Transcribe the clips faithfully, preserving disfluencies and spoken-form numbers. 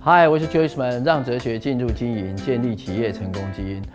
嗨，我是 Joyceman， 让哲学进入经营，建立企业成功基因。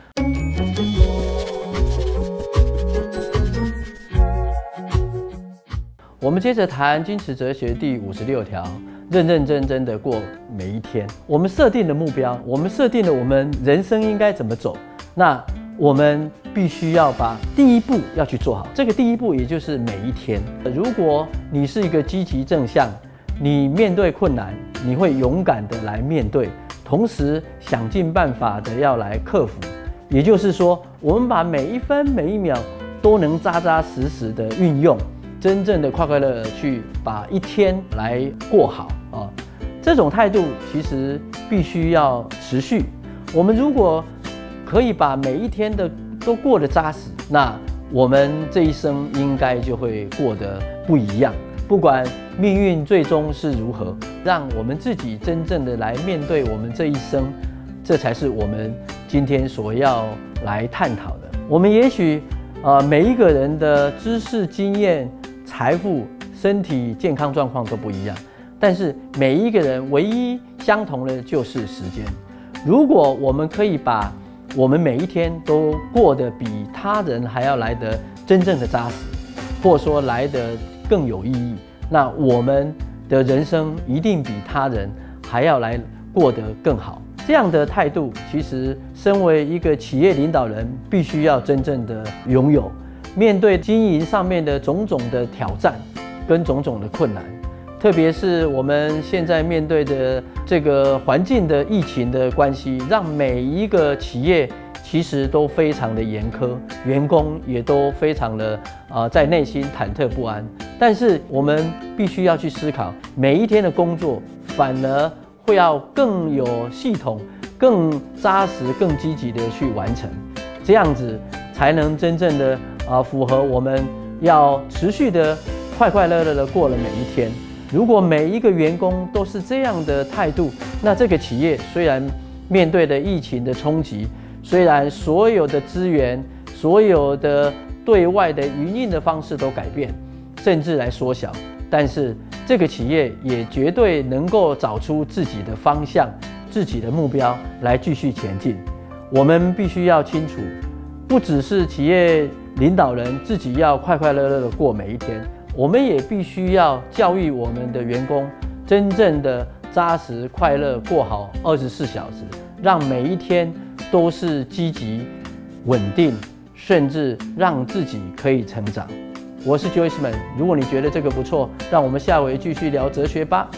我们接着谈坚持哲学第五十六条，认认真真的过每一天。我们设定的目标，我们设定了我们人生应该怎么走，那我们必须要把第一步要去做好。这个第一步也就是每一天。如果你是一个积极正向，你面对困难，你会勇敢的来面对，同时想尽办法的要来克服。也就是说，我们把每一分每一秒都能扎扎实实的运用，真正的快快乐乐去把一天来过好啊。这种态度其实必须要持续。我们如果可以把每一天的都过得扎实，那我们这一生应该就会过得不一样。不管命运最终是如何，让我们自己真正的来面对我们这一生，这才是我们今天所要来探讨的。我们也许呃每一个人的知识、经验、财富、身体健康状况都不一样，但是每一个人唯一相同的就是时间。如果我们可以把我们每一天都过得比他人还要来得真正的扎实，或者说来得更有意义，那我们的人生一定比他人还要来过得更好。这样的态度，其实身为一个企业领导人，必须要真正的拥有。面对经营上面的种种的挑战跟种种的困难，特别是我们现在面对的这个环境的疫情的关系，让每一个企业其实都非常的严苛，员工也都非常的啊、呃，在内心忐忑不安。但是我们必须要去思考，每一天的工作反而会要更有系统、更扎实、更积极的去完成，这样子才能真正的啊、呃、符合我们要持续的快快乐乐的过了每一天。如果每一个员工都是这样的态度，那这个企业虽然面对的疫情的冲击，虽然所有的资源、所有的对外的营运的方式都改变，甚至来缩小，但是这个企业也绝对能够找出自己的方向、自己的目标来继续前进。我们必须要清楚，不只是企业领导人自己要快快乐乐的过每一天，我们也必须要教育我们的员工，真正的扎实快乐过好二十四小时，让每一天都是积极、稳定，甚至让自己可以成长。我是 Joyceman， 如果你觉得这个不错，让我们下回继续聊哲学吧。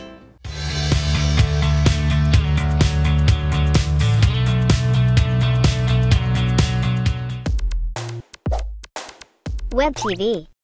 Web T V